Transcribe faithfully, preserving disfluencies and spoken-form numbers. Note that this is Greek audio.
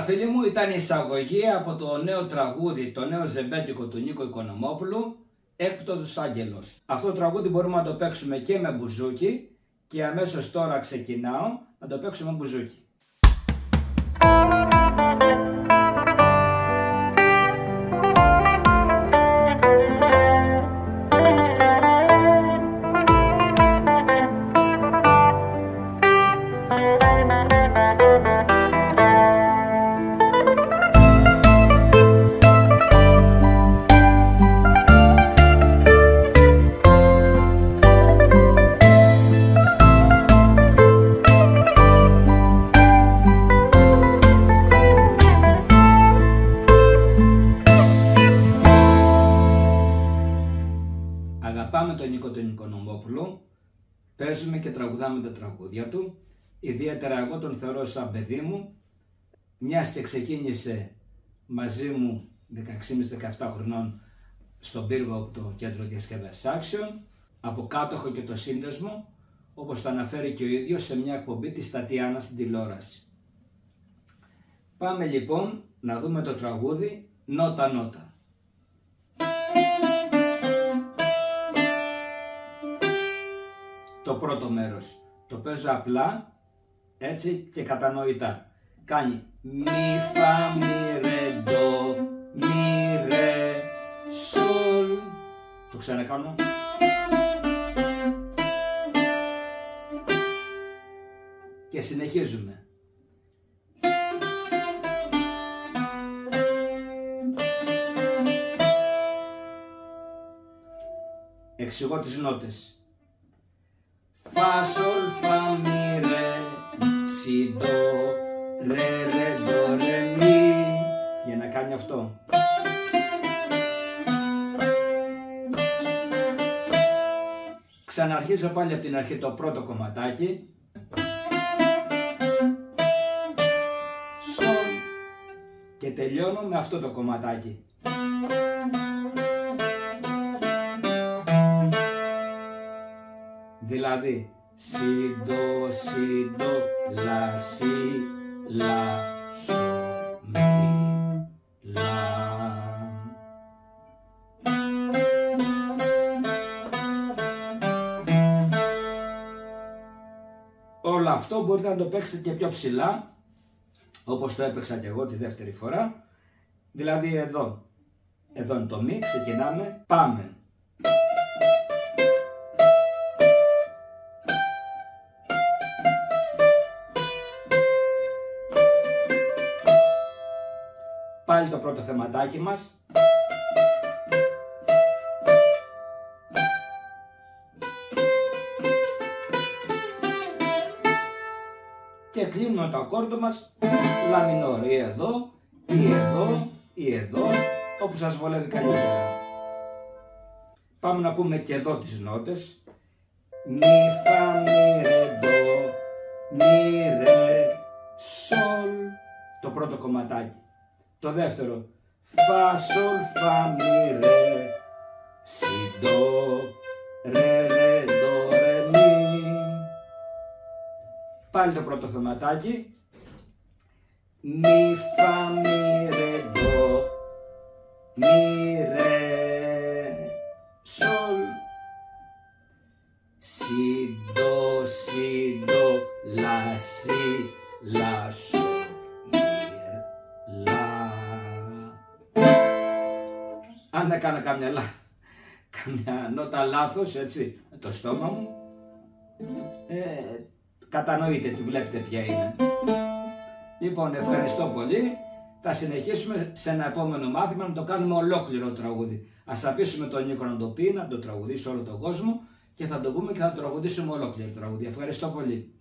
φίλοι μου, ήταν η εισαγωγή από το νέο τραγούδι, το νέο ζεμπέτικο του Νίκο Οικονομόπουλου, Έκπτωτος Άγγελος. Αυτό το τραγούδι μπορούμε να το παίξουμε και με μπουζούκι και αμέσως τώρα ξεκινάω να το παίξουμε με μπουζούκι. Αγαπάμε τον Νίκο τον Οικονομόπουλο, παίζουμε και τραγουδάμε τα τραγούδια του, ιδιαίτερα εγώ τον θεωρώ σαν παιδί μου, μιας και ξεκίνησε μαζί μου δεκαέξι με δεκαεπτά χρονών στον πύργο από το Κέντρο Διασκέδασης Άξιων, από κάτω έχω και το σύνδεσμο, όπως το αναφέρει και ο ίδιος σε μια εκπομπή της Τατιάνα στην τηλεόραση. Πάμε λοιπόν να δούμε το τραγούδι Νότα Νότα. Το πρώτο μέρος το παίζω απλά, έτσι και κατανοητά. Κάνει μη φα μη ρε ντο μη ρε σολ. Το ξανακάνω. Και συνεχίζουμε. Εξηγώ τις νότες. Φα, σολ, φα, μη, ρε, σι, ντο, ρε, ρε, ντο, ρε, μη. Για να κάνει αυτό. Ξαναρχίζω πάλι από την αρχή το πρώτο κομματάκι. Σολ. Και τελειώνω με αυτό το κομματάκι. Δηλαδή, σι, ντο, σι, ντο, λα, σι, λα, σο, μι, λα. Όλο αυτό μπορείτε να το παίξετε και πιο ψηλά, όπως το έπαιξα και εγώ τη δεύτερη φορά. Δηλαδή εδώ, εδώ είναι το μη, ξεκινάμε, πάμε. Πάλι το πρώτο θεματάκι μας. Και κλείνουμε το ακόρντο μας λα μινόρ, ή εδώ, ή εδώ, ή εδώ, όπου σας βολεύει καλύτερα. Πάμε να πούμε και εδώ τις νότες. Μη, φα, μη, ρε, ντο, μη, ρε, σολ. Το πρώτο κομματάκι. Το δεύτερο, φα, σολ, φα, μη, ρε, σι, ντο, ρε, ρε, ντο, ρε, μη. Πάλι το πρώτο θεματάκι. Μη, φα, μη, ρε, ντο, μη, ρε, σολ. Σι, ντο, σι, ντο, λα, σι, λα, σολ. Αν έκανα καμιά, λά... καμιά νότα λάθος, έτσι, με το στόμα μου, ε, κατανοείτε τι βλέπετε ποια είναι. Λοιπόν, ευχαριστώ πολύ. Θα συνεχίσουμε σε ένα επόμενο μάθημα να το κάνουμε ολόκληρο τραγούδι. Ας αφήσουμε τον Νίκο να το πει, να το τραγουδήσει όλο τον κόσμο και θα το πούμε και θα το τραγουδήσουμε ολόκληρο τραγούδι. Ευχαριστώ πολύ.